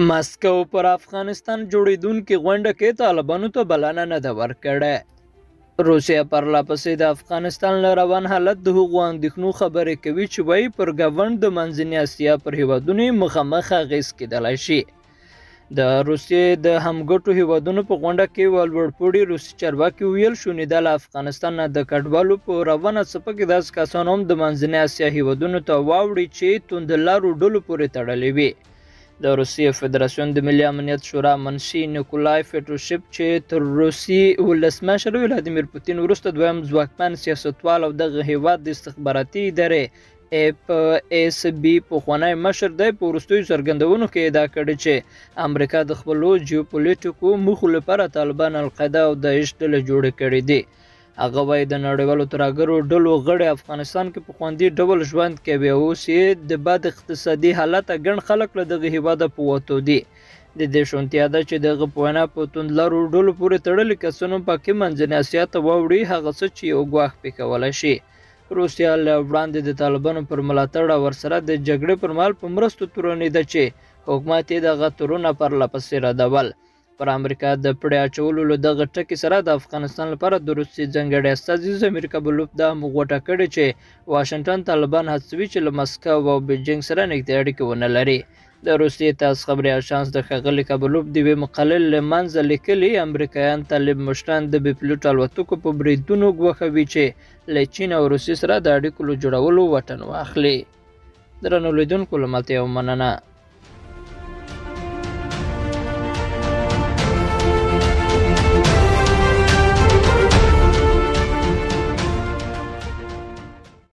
ماسکو پر افغانستان جوړیدونکې غونډه کې طالبانو ته بلنه نه ده ورکړې. روسیه پرلپسې د افغانستان له روان حالت د هغو اندېښنو خبرې کوي چې وایي پر ګاونډ د منځنۍ اسیا پر هیوادونو مخامخ اغېز کېدلی شي. د روسیې د همګټو هیوادونو په غونډه کې ولوړپوړي روسي چارواکي ویل شونیده له افغانستان نه د کډوالو په روانه څپه کې داسې کسان هم د منځنۍ اسیا هیوادونو ته واوړي چې توندلارو ډلو پورې تړلي وي. د روسیې فدراسیون د ملي امنیت شورا منشي نیکولای پیټروشیف چې تر روسي ولسمشر ولادیمیر پوتین وروسته دویم ځواکمن سیاستوال او دغه هیواد د استخباراتي ادارې FSB پخوانی مشر دی، په وروستیو څرګندونو کې ادعا کړې چې امریکا د خپلو جیوپولیټیکو موخو لپاره طالبان، القاعده او داعش ډلې جوړې کړې دي. هغه وایي د نړیوالو ترهګرو ډلو غړي افغانستان کې په خوندي ډول ژوند کوي او اوس یې د بد اقتصادي حالته ګڼ خلک له دغه هیواده په وتو دي. د دې شونتیا ده چې دغه په وینا په توندلارو ډلو پورې تړلي کسانو پکې منځنۍ اسیا ته واوړي هغه څه چې یو ګواښ پې کولی شي. روسیه له وړاندې د طالبانو پر ملاتړ او ورسره د جګړې پر مهال په مرستو تورنېده چې حکومت یې دغه تورونه پرلپسې ردول. پر امریکا د پړې اچولو له دغه ټکي سره د افغانستان لپاره د روسیې ځانګړی استازي ضمیر کابلوف دا هم غوټه کړې چې واشنګټن طالبان هڅوي چې له مسکو او بیجینګ سره نږدې اړیکې ونه لري. د روسیې تاس خبري اژانس د ښاغلي کابلوف د یوې مقالې له منځه لیکلي امریکایان طالب مشران د بې پیلوټ الوتکو په بریدونو ګوښوي چې له چین او روسیې سره د اړیکو له جوړولو وټن واخلي. درنو لیدونکو له ملتیا مننه.